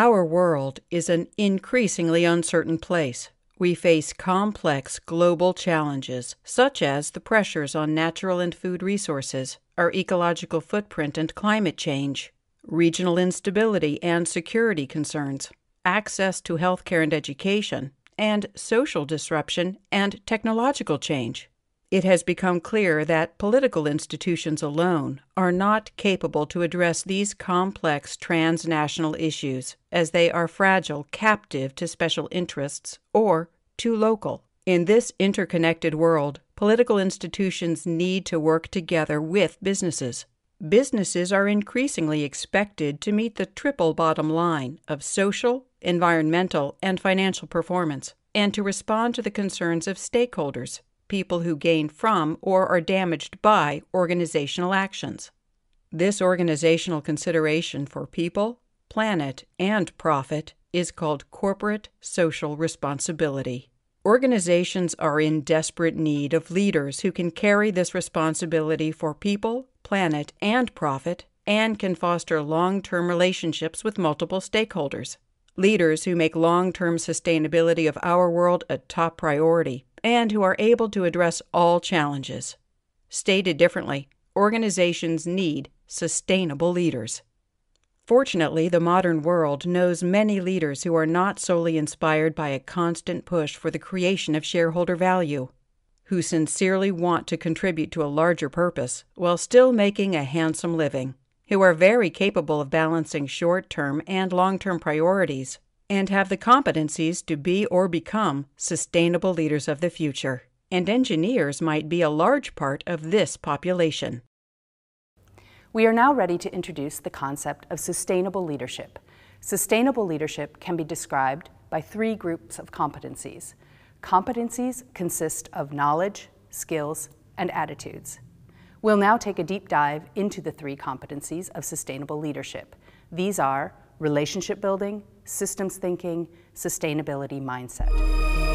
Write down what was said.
Our world is an increasingly uncertain place. We face complex global challenges, such as the pressures on natural and food resources, our ecological footprint and climate change, regional instability and security concerns, access to healthcare and education, and social disruption and technological change. It has become clear that political institutions alone are not capable to address these complex transnational issues, as they are fragile, captive to special interests, or too local. In this interconnected world, political institutions need to work together with businesses. Businesses are increasingly expected to meet the triple bottom line of social, environmental, and financial performance, and to respond to the concerns of stakeholders, people who gain from or are damaged by organizational actions. This organizational consideration for people, planet, and profit is called corporate social responsibility. Organizations are in desperate need of leaders who can carry this responsibility for people, planet, and profit, and can foster long-term relationships with multiple stakeholders. Leaders who make long-term sustainability of our world a top priority, and who are able to address all challenges. Stated differently, organizations need sustainable leaders. Fortunately, the modern world knows many leaders who are not solely inspired by a constant push for the creation of shareholder value, who sincerely want to contribute to a larger purpose while still making a handsome living, who are very capable of balancing short-term and long-term priorities, and have the competencies to be or become sustainable leaders of the future. And engineers might be a large part of this population. We are now ready to introduce the concept of sustainable leadership. Sustainable leadership can be described by three groups of competencies. Competencies consist of knowledge, skills, and attitudes. We'll now take a deep dive into the three competencies of sustainable leadership. These are relationship building, systems thinking, sustainability mindset.